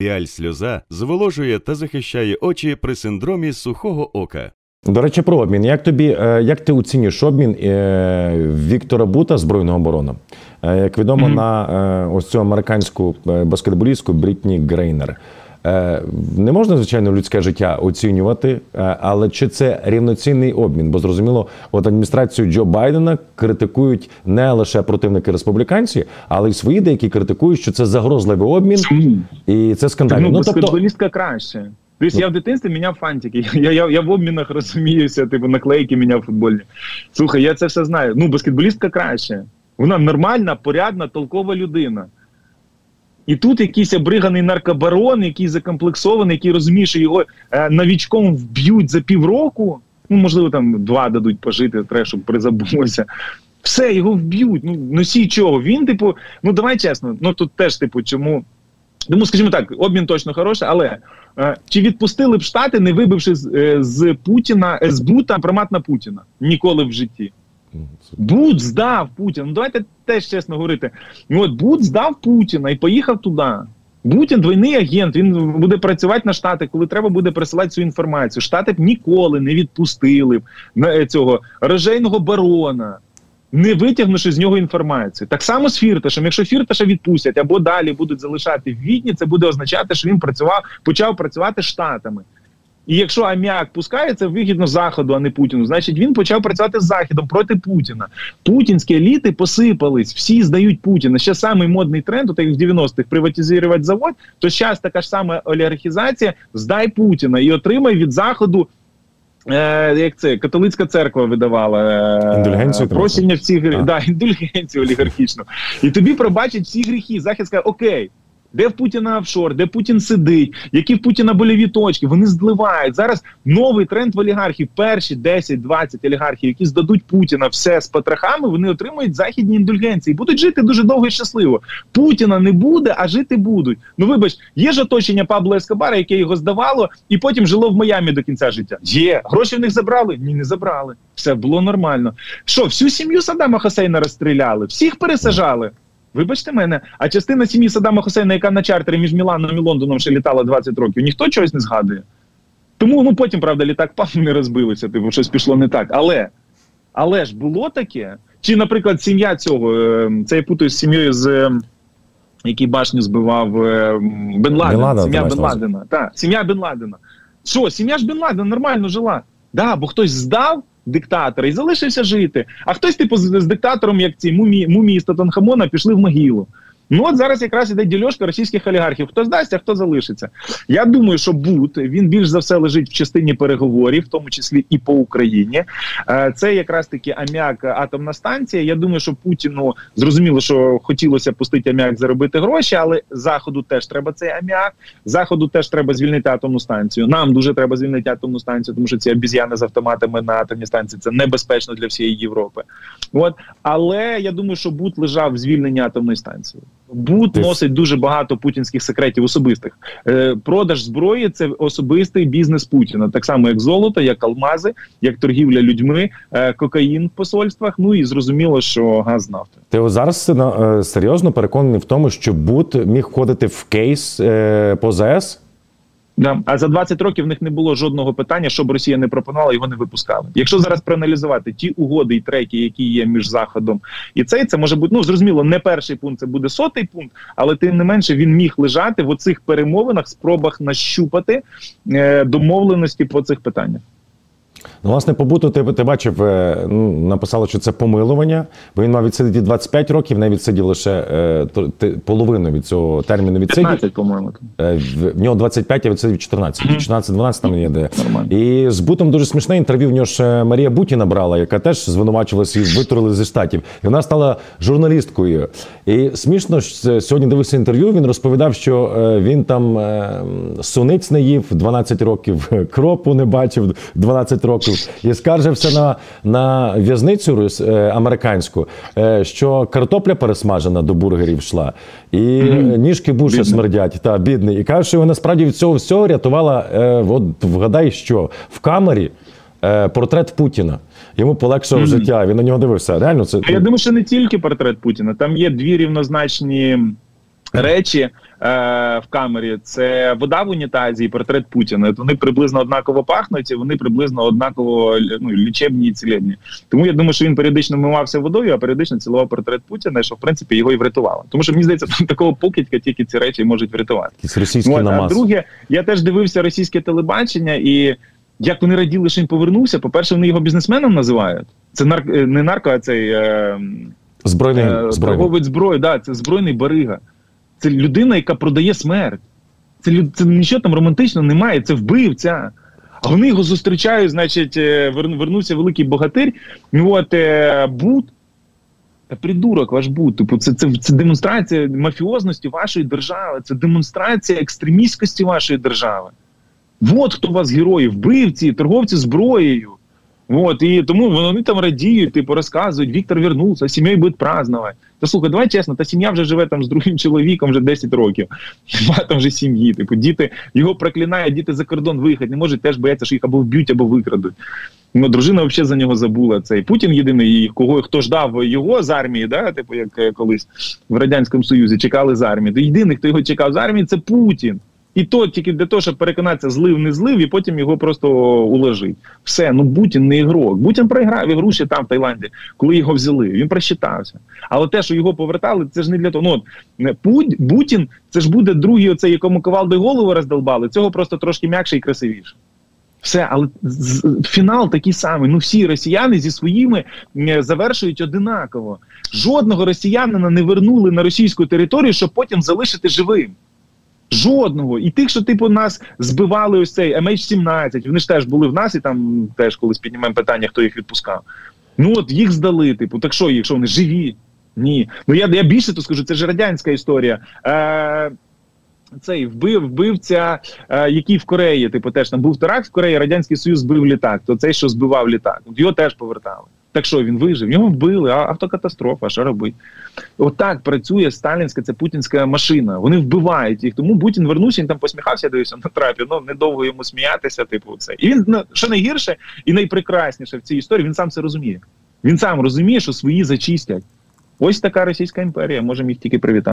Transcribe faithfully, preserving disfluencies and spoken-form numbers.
Піаль-сльоза зволожує та захищає очі при синдромі сухого ока. До речі, про обмін. Як тобі, як ти оцінюєш обмін Віктора Бута, збройного барона? Як відомо, mm-hmm. на ось цю американську баскетболістку Брітні Грейнер. Не можна, звичайно, людське життя оцінювати, але чи це рівноцінний обмін? Бо, зрозуміло, от адміністрацію Джо Байдена критикують не лише противники республіканці, але й свої деякі критикують, що це загрозливий обмін і це скандально. Ну, баскетболістка краще. Тобто я в дитинстві міняв фантики, я, я, я в обмінах розуміюся, типу наклейки міняв футбольні. Слухай, я це все знаю. Ну, баскетболістка краще. Вона нормальна, порядна, толкова людина. І тут якийсь обриганий наркобарон, який закомплексований, який розуміє, що його е, новічком вб'ють за півроку, ну, можливо, там два дадуть пожити, треба, щоб призабулося. Все, його вб'ють. Ну, носій чого? Він, типу, ну, давай чесно, ну, тут теж, типу, чому... Тому, скажімо так, обмін точно хороший, але е, чи відпустили б Штати, не вибивши з, е, з Путіна, з Бута примат на Путіна? Ніколи в житті. Бут здав Путіна. Ну, давайте теж чесно говорити. От Бут здав Путіна і поїхав туди. Путін двойний агент, він буде працювати на Штати, коли треба буде присилати цю інформацію. Штати б ніколи не відпустили б цього рожейного барона, не витягнувши з нього інформацію. Так само з Фірташем. Якщо Фірташа відпустять або далі будуть залишати в Відні, це буде означати, що він працював, почав працювати з Штатами. І якщо аміак пускає, це вигідно Заходу, а не Путіну, значить він почав працювати з Західом проти Путіна. Путінські еліти посипались, всі здають Путіна. Ще самий модний тренд, от як в дев'яностих, приватизувати завод, то зараз така ж сама олігархізація, здай Путіна і отримай від Заходу, е, як це, католицька церква видавала, е, прощення всі гріхи, да, індульгенцію олігархічну. І тобі пробачать всі гріхи. Захід скаже, окей, де в Путіна офшор, де Путін сидить, які в Путіна больові точки, вони зливають. Зараз новий тренд в олігархів. Перші десять-двадцять олігархів, які здадуть Путіна все з потрохами, вони отримують західні індульгенції. Будуть жити дуже довго і щасливо. Путіна не буде, а жити будуть. Ну вибач, є ж оточення Пабло Ескобара, яке його здавало, і потім жило в Майамі до кінця життя. Є. Гроші в них забрали? Ні, не забрали. Все було нормально. Що, всю сім'ю Саддама Хусейна розстріляли? Всіх пересажали? Вибачте мене, а частина сім'ї Саддама Хусейна, яка на чартері між Міланом і Лондоном ще літала двадцять років, ніхто чогось не згадує. Тому, ну, потім, правда, літак пав, не розбилися, типу, щось пішло не так. Але, але ж було таке? Чи, наприклад, сім'я цього, це я путаю з сім'єю, з, який башню збивав Бен Ладен, сім'я Бен Ладена. Так, сім'я Бен Ладена. Що, сім'я ж Бен Ладена нормально жила. Да, бо хтось здав диктатора і залишився жити. А хтось, типу, з, з диктатором, як ці мумії, мумії з Тутанхамона, пішли в могилу. Ну от зараз якраз іде дільошка російських олігархів. Хто здасться, а хто залишиться. Я думаю, що Бут, він більш за все лежить в частині переговорів, в тому числі і по Україні. Це якраз таки аміак атомна станція. Я думаю, що Путіну зрозуміло, що хотілося пустити аміак заробити гроші, але Заходу теж треба цей аміак. Заходу теж треба звільнити атомну станцію. Нам дуже треба звільнити атомну станцію, тому що ці обіз'яни з автоматами на атомній станції – це небезпечно для всієї Європи. От. Але я думаю, що Бут лежав в звільненні атомної станції. Бут носить дуже багато путінських секретів особистих. Е, продаж зброї – це особистий бізнес Путіна. Так само, як золото, як алмази, як торгівля людьми, е, кокаїн в посольствах, ну і зрозуміло, що газ нафти. Ти зараз е, серйозно переконаний в тому, що Бут міг входити в кейс е, по ЗАЕС? Да. А за двадцять років в них не було жодного питання, щоб Росія не пропонувала, його не випускали. Якщо зараз проаналізувати ті угоди і треки, які є між Заходом і цей, це може бути, ну, зрозуміло, не перший пункт, це буде сотий пункт, але тим не менше він міг лежати в оцих перемовинах, спробах нащупати е, домовленості по цих питаннях. Ну, власне, по Буту ти, ти бачив, ну, написало, що це помилування, бо він мав відсидіти двадцять п'ять років, не відсидів лише е, половину від цього терміну відсидів. п'ятнадцять, по-моєму. Е, в, в нього двадцять п'ять, а відсидів чотирнадцять. чотирнадцять-дванадцять там є де. І з Бутом дуже смішне інтерв'ю в нього ж Марія Бутіна брала, яка теж звинувачувалася і витурили зі Штатів. І вона стала журналісткою. І смішно, що сьогодні дивився інтерв'ю, він розповідав, що він там суниць не їв дванадцять років, кропу не бачив дванадцять років. І скаржився на, на в'язницю американську, що картопля пересмажена до бургерів йшла, і mm-hmm. ніжки Буша бідний. Смердять, та, бідний. І каже, що його насправді від цього всього рятувала, е, от вгадай що, в камері е, портрет Путіна. Йому полегшав mm-hmm. життя, він на нього дивився. Реально це... Я думаю, що не тільки портрет Путіна, там є дві рівнозначні речі е, в камері, це вода в унітазі і портрет Путіна. От вони приблизно однаково пахнуть, і вони приблизно однаково, ну, лічебні і цілебні. Тому я думаю, що він періодично вмивався водою, а періодично цілував портрет Путіна, що в принципі його і врятувало. Тому що мені здається, там такого покидька тільки ці речі можуть врятувати. Якийсь російський От, намаз. А друге, я теж дивився російське телебачення, і як вони раділи, що він повернувся. По-перше, вони його бізнесменом називають. Це нарк... не нарко, а цей е... Збройний, е... збройний. торговець зброї. Да, це збройний барига. Це людина, яка продає смерть. Це, люд... це нічого там романтичного немає, це вбивця. А вони його зустрічають, значить, вер... вернувся великий богатир. От е... Бут. Та придурок ваш Бут. Типу, це, це, це демонстрація мафіозності вашої держави, це демонстрація екстремістськості вашої держави. От хто у вас герої, вбивці, торговці зброєю. От, і тому вони там радіють, типу, розказують, Віктор вернувся, сім'єю буде празднувати. Та слухай, давай чесно, та сім'я вже живе там з другим чоловіком вже десять років. Немає там вже сім'ї, типу, діти, його проклинають, діти за кордон виїхати, не можуть, теж бояться, що їх або вб'ють, або викрадуть. Ну, дружина взагалі за нього забула. Цей Путін єдиний, кого, хто ждав його з армії, да, типу, як колись в Радянському Союзі чекали з армії. То єдиний, хто його чекав з армії, це Путін. І то тільки для того, щоб переконатися, злив, не злив, і потім його просто уложить. Все, ну Путін не ігрок. Путін проіграв ігру ще там, в Таїланді, коли його взяли. Він просчитався. Але те, що його повертали, це ж не для того. Ну, от, Путін, це ж буде другий оцей, якому ковалдою голову роздолбали, цього просто трошки м'якше і красивіше. Все, але фінал такий самий. Ну всі росіяни зі своїми завершують одинаково. Жодного росіянина не вернули на російську територію, щоб потім залишити живим. Жодного. І тих, що типу нас збивали ось цей ем ейч сімнадцять, вони ж теж були в нас, і там теж колись піднімаємо питання, хто їх відпускав. Ну от їх здали, типу, так що, якщо вони живі? Ні. Ну я, я більше то скажу, це ж радянська історія. Е, цей вбив, вбивця, е, який в Кореї, типу, теж там був теракт в Кореї, Радянський Союз збив літак, то цей, що збивав літак. Його теж повертали. Так що, він вижив? Його вбили, а автокатастрофа, що робить? Отак працює сталінська, це путінська машина. Вони вбивають їх. Тому Путін вернувся, він там посміхався, дивився на трапі, ну, недовго йому сміятися, типу, це. І він, що найгірше і найпрекрасніше в цій історії, він сам це розуміє. Він сам розуміє, що свої зачистять. Ось така Російська імперія, можемо їх тільки привітати.